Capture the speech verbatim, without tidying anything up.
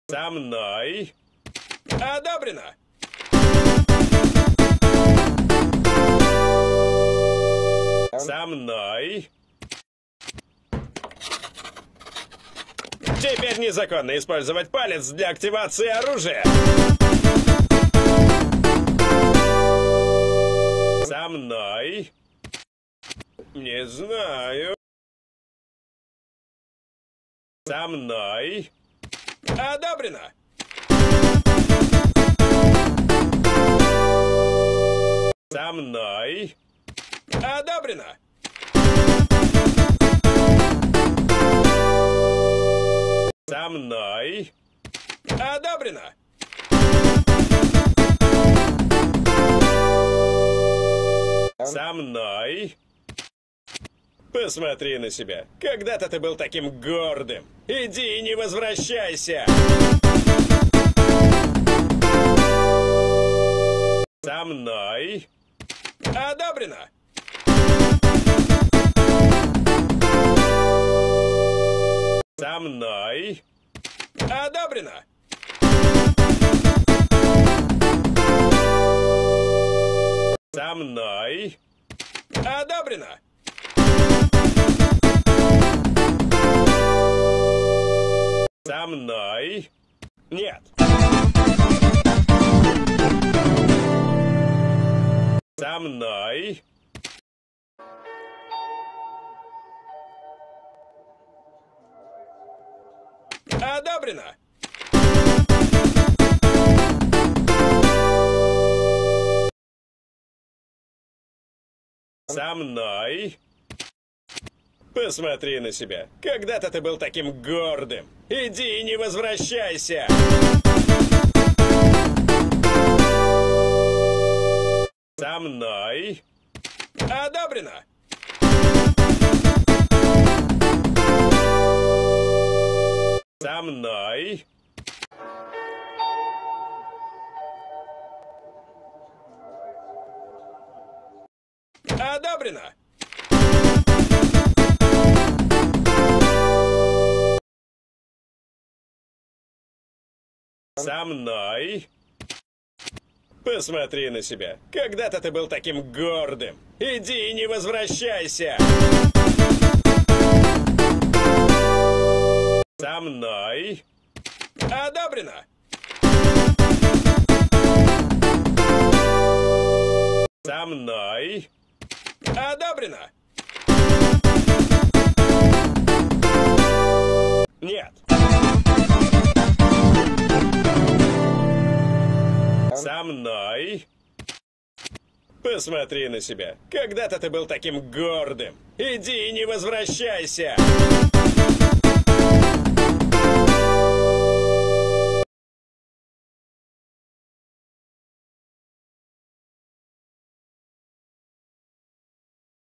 Со мной. Одобрено. Со мной. Теперь незаконно использовать палец для активации оружия. Со мной. Не знаю. Со мной. Одобрено. Со мной. Одобрено. Со мной. Одобрено. Со мной. Посмотри на себя. Когда-то ты был таким гордым. Иди и не возвращайся. Со мной. Одобрено. Со мной. Одобрено. Со мной. Одобрено. Со мной. Нет. Со мной. Одобрено. Со мной. Посмотри на себя. Когда-то ты был таким гордым. Иди и не возвращайся. Со мной. Одобрено. Со мной. Одобрено. Со мной. Посмотри на себя. Когда-то ты был таким гордым. Иди и не возвращайся. Со мной. Одобрено. Со мной. Одобрено. Нет. Со мной. Посмотри на себя. Когда-то ты был таким гордым. Иди и не возвращайся.